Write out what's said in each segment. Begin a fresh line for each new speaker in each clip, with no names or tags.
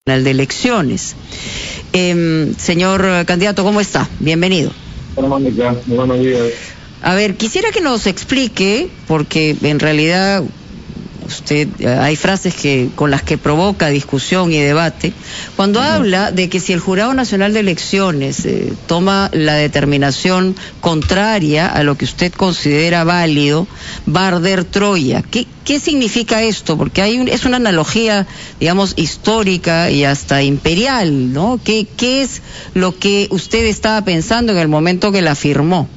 de Elecciones. Señor candidato, ¿cómo está? Bienvenido.
Hola, Mónica, muy buenos días.
A ver, quisiera que nos explique, porque en realidad usted hay frases con las que provoca discusión y debate, cuando habla de que si el Jurado Nacional de Elecciones toma la determinación contraria a lo que usted considera válido, va a arder Troya. ¿Qué significa esto? Porque es una analogía, digamos, histórica y hasta imperial, ¿no? ¿Qué es lo que usted estaba pensando en el momento que la firmó?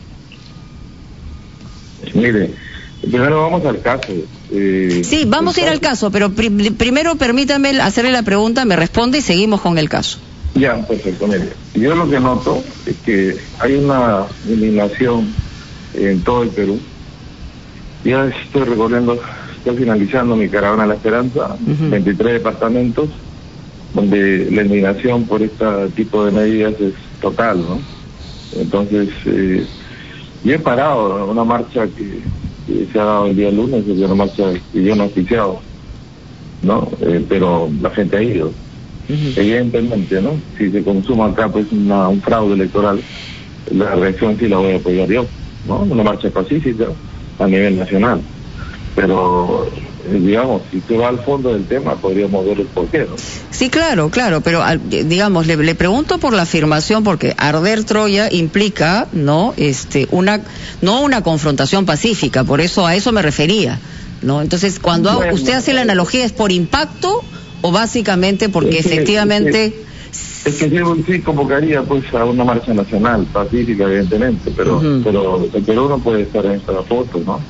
Mire, primero vamos al caso.
Sí, vamos a ir al caso, pero primero permítame hacerle la pregunta, me responde y seguimos con el caso.
Ya, perfecto, mire. Yo lo que noto es que hay una indignación en todo el Perú. Ya estoy finalizando mi caravana La Esperanza, 23 departamentos, donde la indignación por este tipo de medidas es total, ¿no? Entonces, yo he parado una marcha que se ha dado el día lunes, es una marcha que yo no he oficiado, ¿no? Pero la gente ha ido. Evidentemente, ¿no? Si se consuma acá pues un fraude electoral, la reacción sí la voy a apoyar yo, ¿no? Una marcha pacífica a nivel nacional. Pero, digamos, si usted va al fondo del tema, podríamos ver el porqué, ¿no?
Sí, claro, pero digamos, le pregunto por la afirmación, porque arder Troya implica, ¿no? No una confrontación pacífica, por eso a eso me refería, ¿no? Entonces, cuando usted hace la analogía, ¿es por impacto o básicamente porque efectivamente...
Es que sí convocaría pues a una marcha nacional, pacífica evidentemente, pero uno puede estar en esta foto, ¿no?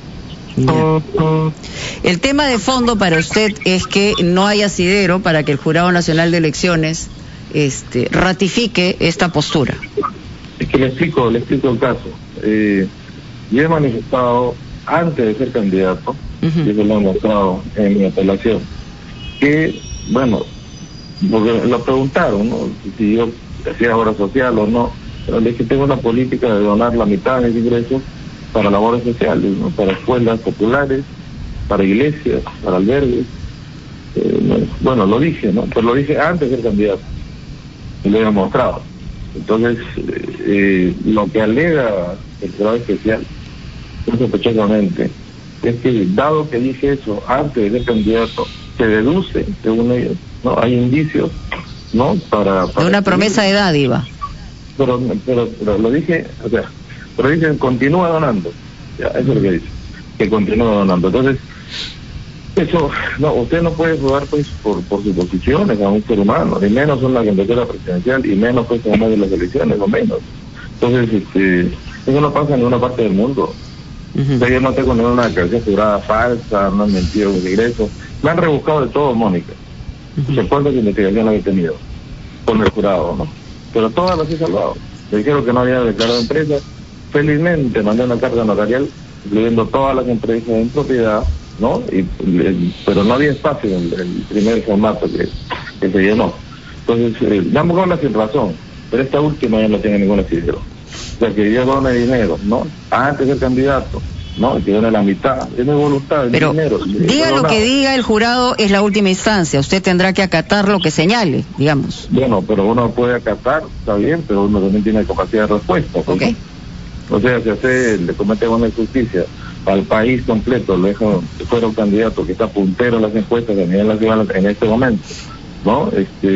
El tema de fondo para usted es que no haya asidero para que el Jurado Nacional de Elecciones ratifique esta postura.
Es que le explico el caso. Yo he manifestado antes de ser candidato, y eso lo he mostrado en mi apelación, que, bueno, porque lo preguntaron, ¿no? Si yo hacía obra social o no, pero le dije que tengo una política de donar la mitad de mis ingresos para labores sociales, ¿no? Para escuelas populares, para iglesias, para albergues. Bueno, lo dije, ¿no? Pero lo dije antes de ser candidato y lo he demostrado. Entonces, lo que alega el Jurado Especial, sospechosamente, es que dado que dije eso antes de ser candidato, se deduce, según ellos, ¿no? Hay indicios, ¿no? Para
de una promesa de dádiva.
Pero lo dije, o sea, pero dicen continúa donando, ya, eso es lo que dice, que continúa donando. Entonces, eso, no, usted no puede jugar pues por suposiciones a un ser humano, y menos en la candidatura presidencial, y menos pues en una de las elecciones, o menos. Entonces, eso no pasa en ninguna parte del mundo. O sea, yo no tengo ninguna declaración jurada falsa, no han mentido con ingresos, me han rebuscado de todo, Mónica. ¿Se cuántas investigaciones había tenido con el jurado, no? Pero todas las he salvado. Me dijeron que no había declarado empresas. Felizmente mandé una carta notarial incluyendo todas las empresas en propiedad, ¿no? Pero no había espacio en el primer formato que se llenó. Entonces, damos con la sin razón, pero esta última ya no tiene ningún asidero. O sea, que yo done dinero, ¿no? Antes del candidato, ¿no? Que done la mitad, tiene voluntad,
pero
dinero.
Diga lo que diga el jurado, es la última instancia, usted tendrá que acatar lo que señale, digamos.
Bueno, pero uno puede acatar, está bien, pero uno también tiene capacidad de respuesta, ¿sí?
Okay.
O sea, si usted le comete una injusticia al país completo, lo deja, si fuera un candidato que está puntero en las encuestas a nivel nacional en este momento, ¿no?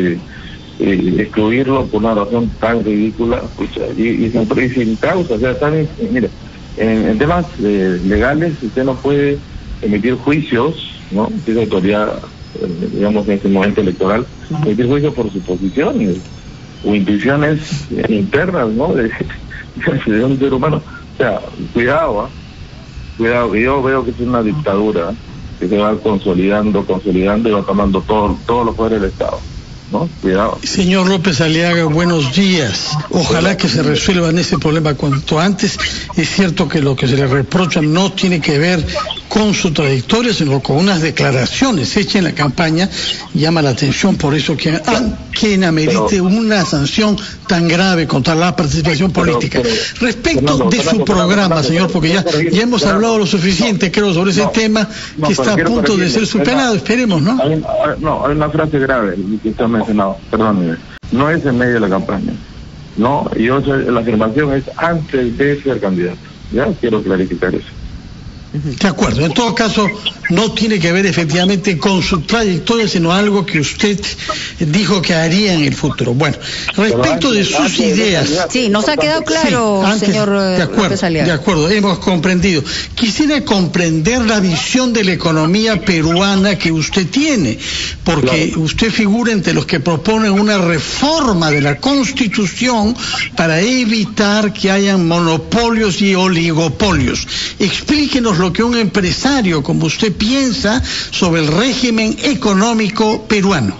Excluirlo por una razón tan ridícula, pucha, y sin causa, o sea, mire, en temas legales usted no puede emitir juicios, ¿no? Si es autoridad, digamos, en este momento electoral, emitir juicios por suposiciones o intuiciones internas, ¿no? De un ser humano. O sea, cuidado, que yo veo que es una dictadura que se va consolidando y va tomando todos los poderes del Estado, ¿no? Cuidado.
Señor López Aliaga, buenos días. Ojalá que se resuelvan ese problema cuanto antes. Es cierto que lo que se le reprocha no tiene que ver con su trayectoria, sino con unas declaraciones hechas en la campaña. Llama la atención por eso que amerite una sanción tan grave contra la participación política. Respecto de su programa, señor, porque ya hemos hablado lo suficiente, creo, sobre ese tema que está a punto de ser superado, esperemos, ¿no?
Hay una frase grave que usted ha mencionado, perdón, no es en medio de la campaña, no, la afirmación es antes de ser candidato, ya quiero clarificar eso.
De acuerdo, en todo caso no tiene que ver efectivamente con su trayectoria, sino algo que usted dijo que haría en el futuro. Bueno, respecto de sus ideas...
Sí, nos ha quedado claro, sí, señor López Aliaga.
De acuerdo, hemos comprendido. Quisiera comprender la visión de la economía peruana que usted tiene, porque usted figura entre los que proponen una reforma de la Constitución para evitar que hayan monopolios y oligopolios. Explíquenos lo que un empresario como usted piensa sobre el régimen económico peruano.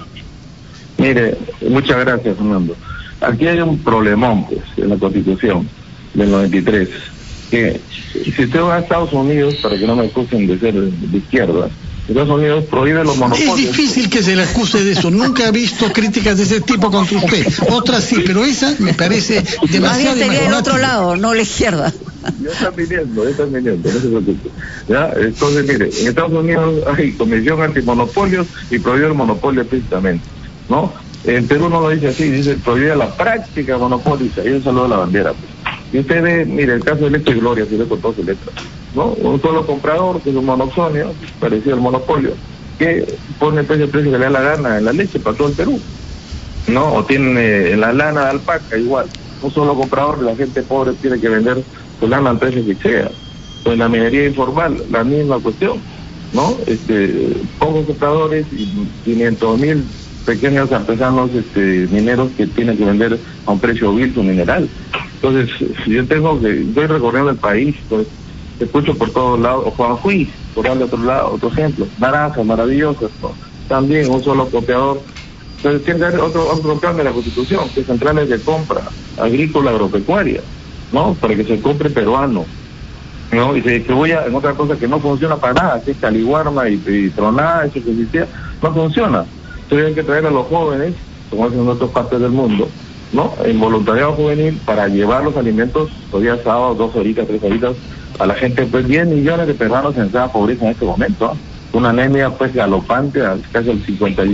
Mire, muchas gracias, Fernando. Aquí hay un problemón, pues, en la Constitución del 93, que si usted va a Estados Unidos, para que no me acusen de ser de izquierda, Estados Unidos prohíbe los monopolios.
Es difícil que se le acuse de eso. Nunca he visto críticas de ese tipo contra usted. Otras sí, pero esa me parece demasiado.
Sería el otro lado, no la izquierda.
Ya están viniendo, no se preocupe. ¿Ya? Entonces, mire, en Estados Unidos hay comisión antimonopolios y prohíbe el monopolio explícitamente, ¿no? En Perú no lo dice así, dice prohíbe la práctica monopólica, y un saludo a la bandera, pues. Y usted ve, mire, el caso de Leche y Gloria, si ve con todas sus letras, ¿no? Un solo comprador, que es un monoxonio, parecido al monopolio, que pone el precio que le da la gana en la leche para todo el Perú, ¿no? O tiene en la lana de alpaca igual, un solo comprador, la gente pobre tiene que vender su lana al precio que sea. Pues en la minería informal, la misma cuestión, ¿no? Pocos compradores y 500,000 pequeños artesanos mineros que tienen que vender a un precio vil su mineral. Entonces, yo estoy recorriendo el país, pues, escucho por todos lados, o Juanjuy, por darle otro lado, otro ejemplo, naranjas maravillosas, ¿no? También un solo copiador. Entonces tiene que haber otro plan de la Constitución, que es centrales de compra agrícola agropecuaria, ¿no? Para que se compre peruano, ¿no? Y se distribuya en otra cosa que no funciona para nada, que es Caliwarma y Tronada, eso que existía, no funciona. Entonces hay que traer a los jóvenes, como hacen en otras partes del mundo, ¿no? En voluntariado juvenil para llevar los alimentos, los días sábados, 2 horitas, 3 horitas, a la gente. Pues 10 millones de peruanos en esa pobreza en este momento, ¿no? Una anemia pues galopante, casi el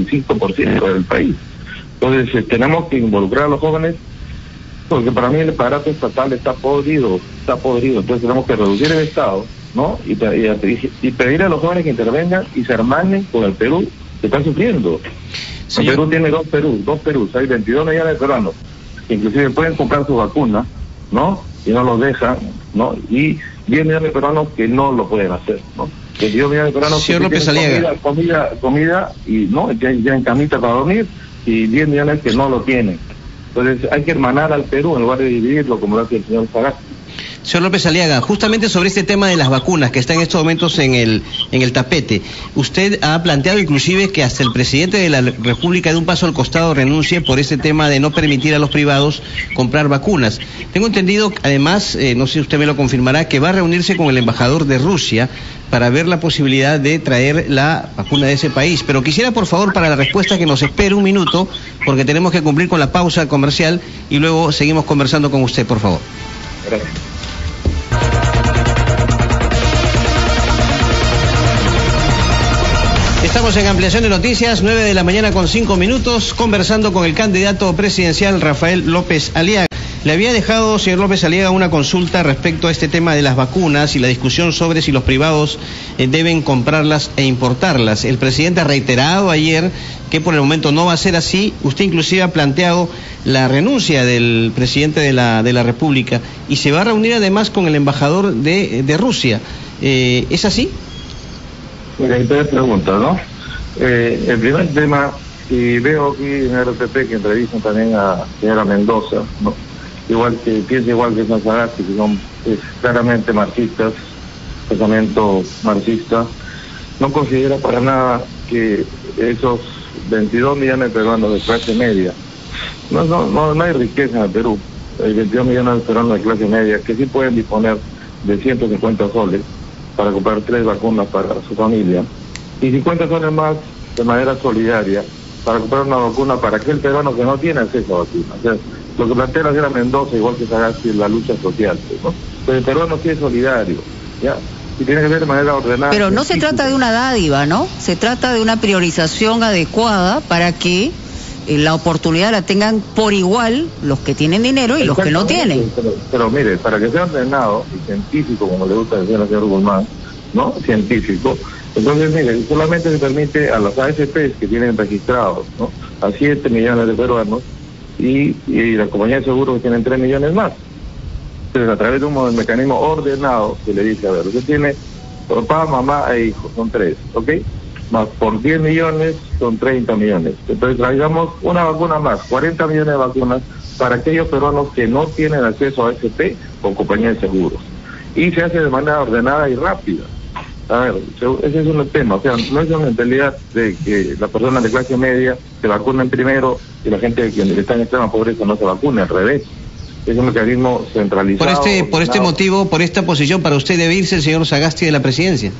55% del país. Entonces tenemos que involucrar a los jóvenes, porque para mí el aparato estatal está podrido. Entonces tenemos que reducir el Estado, ¿no? Y pedir a los jóvenes que intervengan y se hermanen con el Perú, que está sufriendo. El Perú tiene dos Perús, hay 22 millones de peruanos, que inclusive pueden comprar su vacuna, ¿no? Y no los dejan, ¿no? Y 10 millones de peruanos que no lo pueden hacer, ¿no? 22 millones de peruanos que tienen comida y no, ya en camita para dormir, y 10 millones que no lo tienen. Entonces hay que hermanar al Perú en lugar de dividirlo como lo hace el señor Sagasti.
Señor López Aliaga, justamente sobre este tema de las vacunas que está en estos momentos en el tapete, usted ha planteado inclusive que hasta el presidente de la República de un paso al costado renuncie por este tema de no permitir a los privados comprar vacunas. Tengo entendido, además, no sé si usted me lo confirmará, que va a reunirse con el embajador de Rusia para ver la posibilidad de traer la vacuna de ese país. Pero quisiera, por favor, para la respuesta que nos espere un minuto, porque tenemos que cumplir con la pausa comercial y luego seguimos conversando con usted, por favor.
Gracias.
Estamos en ampliación de noticias, 9 de la mañana con 5 minutos, conversando con el candidato presidencial Rafael López Aliaga. Le había dejado, señor López Aliaga, una consulta respecto a este tema de las vacunas y la discusión sobre si los privados deben comprarlas e importarlas. El presidente ha reiterado ayer que por el momento no va a ser así. Usted inclusive ha planteado la renuncia del presidente de la República y se va a reunir además con el embajador de Rusia. ¿Es así?
Mira, hay 3 preguntas, ¿no? El primer tema, y veo aquí en RTP que entrevistan también a señora Mendoza, ¿no? Piensa igual que Sagasti, que son claramente marxistas, pensamiento marxista. No considera para nada que esos 22 millones de peruanos de clase media, no hay riqueza en el Perú, hay 22 millones de peruanos de clase media que sí pueden disponer de 150 soles para comprar 3 vacunas para su familia y 50 soles más de manera solidaria para comprar una vacuna para aquel peruano que no tiene acceso a vacuna. O sea, lo que plantea la señora Mendoza, igual que Sagasti, en la lucha social, ¿no? Pero el peruano sí es solidario, ¿ya? Y tiene que ser de manera ordenada.
Pero no se trata de una dádiva, ¿no? Se trata de una priorización adecuada para que la oportunidad la tengan por igual los que tienen dinero y los que no tienen.
Pero mire, para que sea ordenado y científico, como le gusta decir al señor Guzmán, ¿no? Científico. Entonces, mire, solamente se permite a las AFPs que tienen registrados, ¿no? A 7 millones de peruanos y la compañía de seguros que tienen 3 millones más. Entonces, a través de un mecanismo ordenado, se le dice, a ver, usted tiene papá, mamá e hijos, son 3, ¿ok? Más por 10 millones son 30 millones. Entonces traigamos una vacuna más, 40 millones de vacunas para aquellos peruanos que no tienen acceso a AFP o compañía de seguros. Y se hace de manera ordenada y rápida. A ver, ese es un tema, o sea, no es una mentalidad de que las personas de clase media se vacunen primero y la gente que está en extrema pobreza no se vacune, al revés. Es un mecanismo centralizado.
Por este motivo, por esta posición, para usted debe irse el señor Sagasti de la presidencia.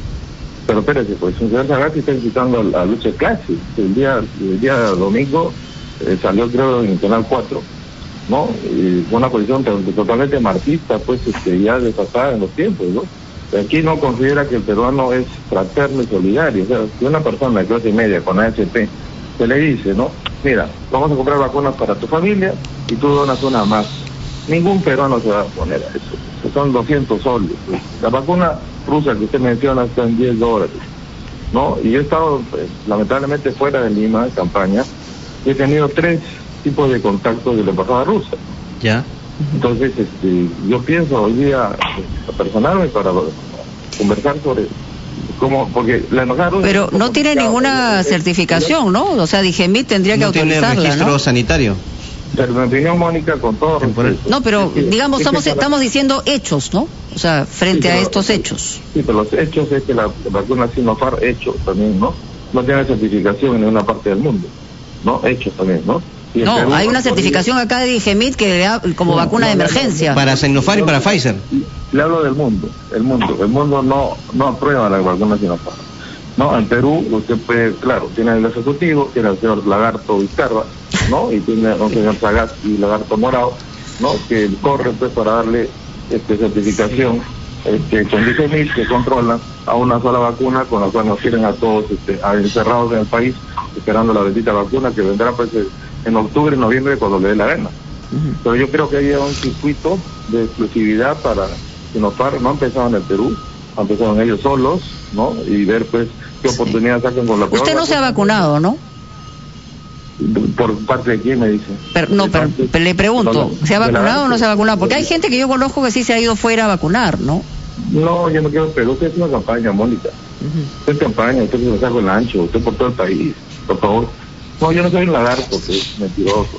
Pero espérate, pues el señor Sagasti está incitando a lucha de clase. El día domingo salió, creo, en Canal 4, ¿no? Y una posición totalmente marxista, pues ya desfasada en los tiempos, ¿no? Aquí no considera que el peruano es fraterno y solidario. O sea, si una persona de clase media con AFP se le dice, ¿no? Mira, vamos a comprar vacunas para tu familia y tú donas una más. Ningún peruano se va a poner a eso. Son 200 soles. Pues. La vacuna rusa que usted menciona está en $10, ¿no? Y yo he estado, pues, lamentablemente, fuera de Lima, de campaña, y he tenido 3 tipos de contactos de la embajada rusa.
Ya.
Entonces, yo pienso hoy día personalmente para conversar sobre cómo, porque la embajada rusa...
Pero no tiene ninguna certificación, ¿no? O sea, DIGEMIT tendría que autorizarla, ¿no?
No tiene registro sanitario.
Pero mi opinión, Mónica, con todo respeto...
No, pero digamos, estamos diciendo hechos, ¿no? O sea, frente a estos hechos.
Sí, pero los hechos es que la vacuna Sinopharm, hecho también, ¿no? No tiene certificación en ninguna parte del mundo, ¿no? Hechos también, ¿no?
No, Perú, hay una certificación acá de DIGEMIT que le da como vacuna de emergencia.
Para Sinopharm y para Pfizer.
Le hablo del mundo. El mundo no aprueba la vacuna Sinopharm. No, en Perú usted puede, claro, tiene el ejecutivo, tiene al señor Lagarto Vizcarra, ¿no? Y tiene al señor Sagasti y Lagarto Morado, ¿no? Que corre pues para darle certificación con DIGEMIT, que controla a una sola vacuna con la cual nos tienen a todos encerrados en el país esperando la bendita vacuna que vendrá pues en octubre, noviembre, cuando le dé la gana. Pero yo creo que había un circuito de exclusividad para Sinopharm. No empezaron en el Perú, empezaron ellos solos, ¿no? Y ver pues qué oportunidad sacan con la prueba.
Usted no se ha vacunado, ¿no?
¿Por parte de quién me dice?
Pero le pregunto, ¿se ha vacunado o no se ha vacunado? Porque hay gente que yo conozco que sí se ha ido fuera a vacunar, ¿no?
No, yo no quiero, pero usted es una campaña, Mónica. Usted es campaña, usted se lo saca el ancho, usted por todo el país, por favor. No, yo no soy un lagarto, que es mentiroso.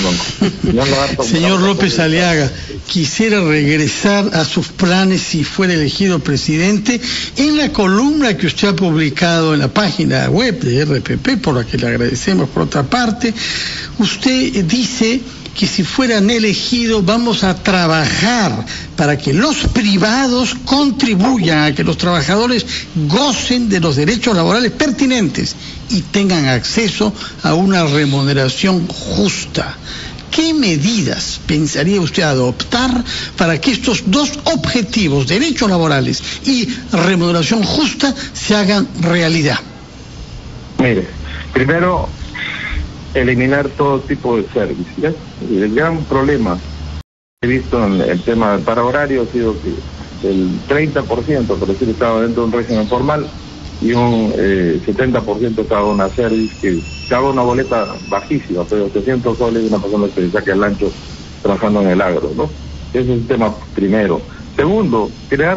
No.
Señor López Aliaga, quisiera regresar a sus planes si fuera elegido presidente. En la columna que usted ha publicado en la página web de RPP, por la que le agradecemos por otra parte, usted dice que si fueran elegidos vamos a trabajar para que los privados contribuyan a que los trabajadores gocen de los derechos laborales pertinentes y tengan acceso a una remuneración justa. ¿Qué medidas pensaría usted adoptar para que estos dos objetivos, derechos laborales y remuneración justa, se hagan realidad?
Mire, primero, eliminar todo tipo de servicios. El gran problema que he visto en el tema del paro horario ha sido que el 30%, por decir, estaba dentro de un régimen formal y un 70% estaba en una service que daba una boleta bajísima, pero 800 soles de una persona que se saque el ancho trabajando en el agro, ¿no? Ese es el tema primero. Segundo, crear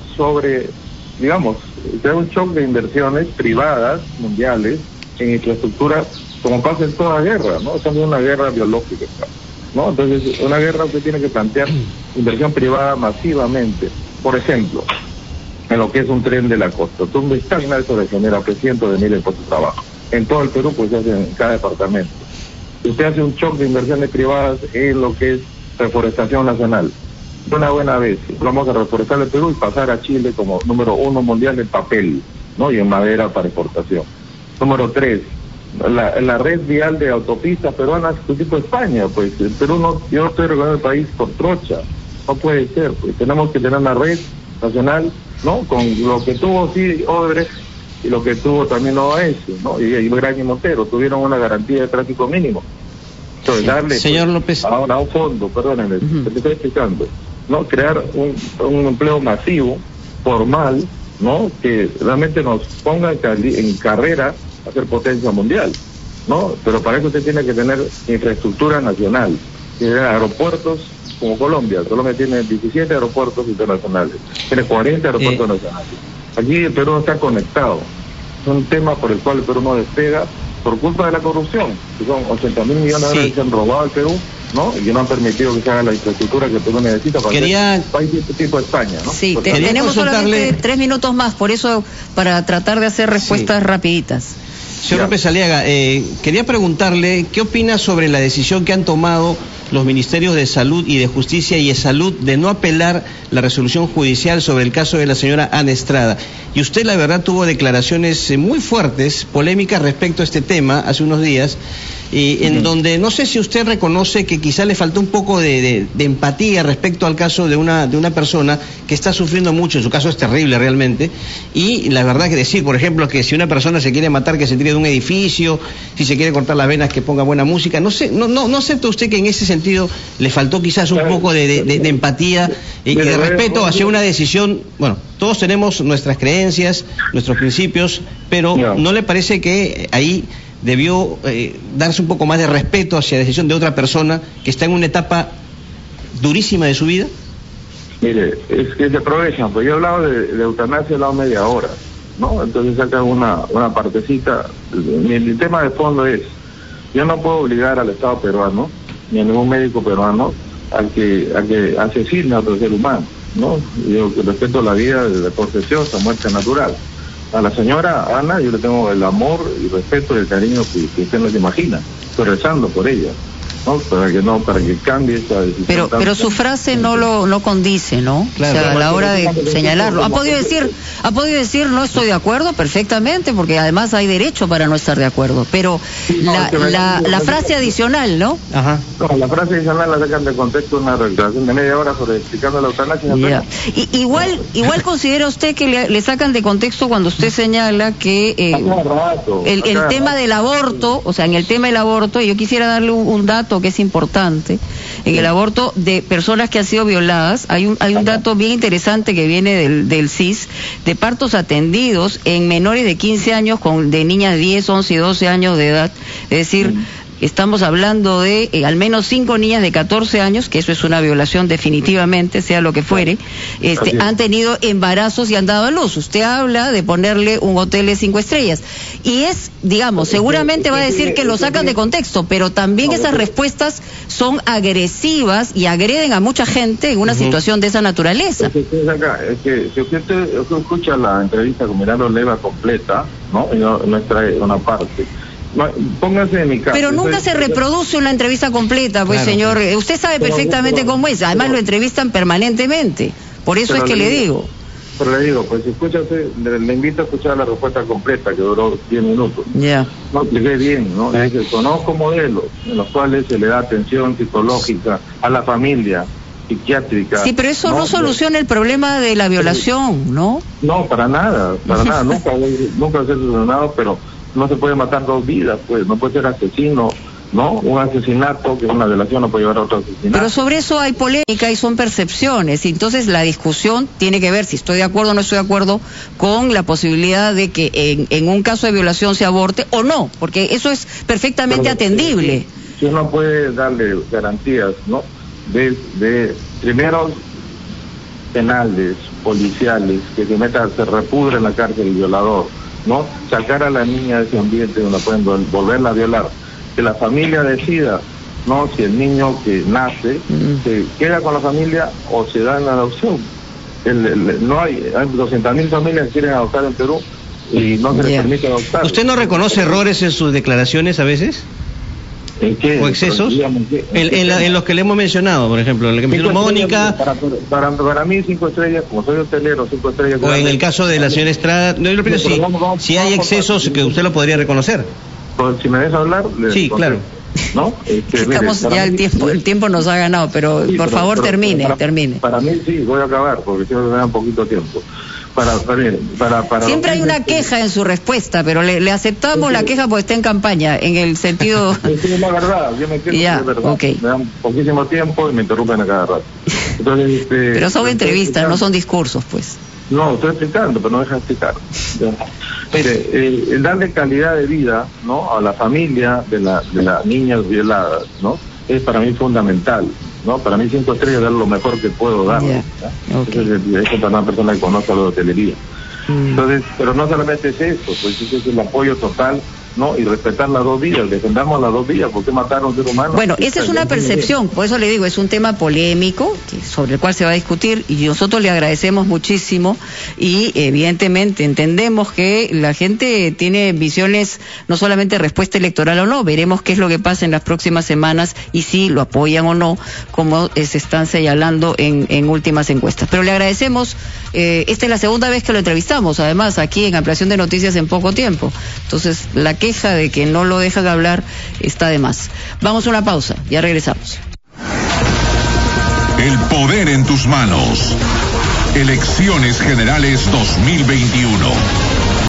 crear un shock de inversiones privadas, mundiales, en infraestructura, como pasa en toda guerra, ¿no? Estamos en una guerra biológica, ¿no? Entonces, una guerra usted tiene que plantear inversión privada masivamente. Por ejemplo, en lo que es un tren de la costa. Donde está eso le genera cientos de miles de puestos de trabajo. En todo el Perú, pues se hace en cada departamento. Usted hace un shock de inversiones privadas en lo que es reforestación nacional, una buena vez. Vamos a reforzar el Perú y pasar a Chile como número 1 mundial en papel, ¿no? Y en madera para exportación. Número 3, la red vial de autopistas peruanas tipo España, pues el Perú no, yo no estoy recordando el país por trocha, no puede ser, pues tenemos que tener una red nacional, ¿no? Con lo que tuvo sí Odebrecht y lo que tuvo también OAS, ¿no? Y Gran y Montero tuvieron una garantía de tráfico mínimo. Entonces darle,
señor
pues,
López,
ahora un fondo, perdónenme, te estoy explicando, ¿no? Crear un empleo masivo, formal, ¿no? Que realmente nos ponga en carrera a ser potencia mundial, ¿no? Pero para eso usted tiene que tener infraestructura nacional, tiene aeropuertos como Colombia. Colombia tiene 17 aeropuertos internacionales, tiene 40 aeropuertos nacionales. Aquí el Perú no está conectado. Es un tema por el cual el Perú no despega por culpa de la corrupción, que son 80.000 millones de dólares que se han robado al Perú, ¿no? Y que no han permitido que se haga la infraestructura que el Perú necesita para ser un país de este tipo de España, ¿no?
Sí, tenemos solamente 3 minutos más, por eso, para tratar de hacer respuestas rapiditas.
Señor López Aliaga, quería preguntarle qué opina sobre la decisión que han tomado los ministerios de Salud y de Justicia y de Salud de no apelar la resolución judicial sobre el caso de la señora Ana Estrada. Y usted, la verdad, tuvo declaraciones muy fuertes, polémicas respecto a este tema hace unos días, en donde no sé si usted reconoce que quizá le faltó un poco de empatía respecto al caso de una persona que está sufriendo mucho. En su caso es terrible realmente, y la verdad que decir, por ejemplo, que si una persona se quiere matar, que se tire de un edificio, si se quiere cortar las venas, que ponga buena música, no sé, no acepta usted que en ese sentido le faltó quizás un poco de empatía y de respeto hacia una decisión. Bueno, todos tenemos nuestras creencias, nuestros principios, pero ¿no le parece que ahí debió darse un poco más de respeto hacia la decisión de otra persona que está en una etapa durísima de su vida?
Mire, es que se aprovechan, pues yo he hablado de eutanasia, he hablado media hora, ¿no? Entonces sacan una partecita. El tema de fondo es, yo no puedo obligar al Estado peruano, ni a ningún médico peruano, a que asesine a otro ser humano, ¿no? Yo respeto la vida de preciosa, muerte natural. A la señora Ana yo le tengo el amor y respeto y el cariño que usted no se imagina. Estoy rezando por ella, ¿no? Para que cambie esa decisión.
Pero su frase no condice, ¿no? Claro, o sea, a la hora de señalarlo. Ha podido decir no estoy de acuerdo perfectamente, porque además hay derecho para no estar de acuerdo. Pero la frase adicional, ¿no?
Ajá. No, la frase adicional la sacan de contexto, una declaración de media hora sobre explicando la eutanasia.
Igual considera usted que le sacan de contexto cuando usted señala que el tema del aborto, o sea, en el tema del aborto, yo quisiera darle un dato que es importante. En el aborto de personas que han sido violadas, hay un dato bien interesante que viene del CIS, de partos atendidos en menores de 15 años, de niñas de 10, 11 y 12 años de edad, es decir, estamos hablando de al menos 5 niñas de 14 años, que eso es una violación definitivamente, sea lo que fuere, han tenido embarazos y han dado a luz. Usted habla de ponerle un hotel de 5 estrellas. Y es, digamos, seguramente va a decir que lo sacan de contexto, pero también esas respuestas son agresivas y agreden a mucha gente en una situación de esa naturaleza.
Es que si usted escucha la entrevista con Milagro Leiva completa, ¿no? Y no extrae una parte. Póngase en mi caso.
Pero nunca se reproduce una entrevista completa, pues, claro, señor. Usted sabe perfectamente cómo es. Además, lo entrevistan permanentemente. Por eso es que le digo.
Pero le digo, pues, escúchate, le invito a escuchar la respuesta completa, que duró 10 minutos.
Ya.
No expliqué bien, ¿no? Conozco modelos en los cuales se le da atención psicológica a la familia, psiquiátrica.
Sí, pero eso no soluciona el problema de la violación, ¿no?
No, para nada. Nunca se ha solucionado, pero no se puede matar 2 vidas, pues, no puede ser asesino, ¿no? Un asesinato, que una violación no puede llevar a otro asesinato.
Pero sobre eso hay polémica y son percepciones, y entonces la discusión tiene que ver si estoy de acuerdo o no estoy de acuerdo con la posibilidad de que en un caso de violación se aborte o no, porque eso es perfectamente atendible.
Si uno puede darle garantías, ¿no? De primeros penales, policiales, que se repudre en la cárcel el violador, ¿no? Sacar a la niña de ese ambiente donde pueden volverla a violar, que la familia decida, ¿no? Si el niño que nace se queda con la familia o se da en la adopción. No hay 200.000 familias que quieren adoptar en Perú y no se les permite adoptar.
¿Usted no reconoce errores en sus declaraciones a veces?
¿En qué?
¿O excesos?
Digamos,
En los que le hemos mencionado, por ejemplo, en el que mencionó Mónica.
Para mí 5 estrellas, como soy hotelero, 5 estrellas.
O en el caso de la señora Estrada, no, yo creo si hay excesos que usted lo podría reconocer.
Pues, si me deja hablar...
Sí, claro.
¿No?
Estamos ya el tiempo nos ha ganado, pero sí, por favor termine.
Para mí sí, voy a acabar, porque siempre me da un poquito tiempo.
Siempre hay una queja en su respuesta, pero le aceptamos la queja porque está en campaña, en el sentido...
Es la verdad, yo me quiero
ya,
de verdad.
Okay.
Me dan poquísimo tiempo y me interrumpen a cada rato. Entonces,
pero son entrevistas, no son discursos, pues.
No, estoy explicando, pero no deja explicar. Mire, el darle calidad de vida, ¿no?, a la familia de las niñas violadas, ¿no?, es para mí fundamental, ¿no? Para mí 5 estrellas es lo mejor que puedo dar.
Yeah. Okay.
Es para una persona que conoce lo de hotelería. Entonces, pero no solamente es eso, pues es el apoyo total, ¿no? Y respetar las 2 vidas, defendamos las 2 vidas, ¿por qué matar a un ser humano?
Bueno, esa es una percepción, por eso le digo, es un tema polémico sobre el cual se va a discutir y nosotros le agradecemos muchísimo y evidentemente entendemos que la gente tiene visiones, no solamente respuesta electoral o no, veremos qué es lo que pasa en las próximas semanas y si lo apoyan o no, como se están señalando en últimas encuestas. Pero le agradecemos, esta es la segunda vez que lo entrevistamos, además, aquí en Ampliación de Noticias en poco tiempo, entonces la queja de que no lo dejan hablar está de más. Vamos a una pausa, ya regresamos.
El poder en tus manos. Elecciones Generales 2021.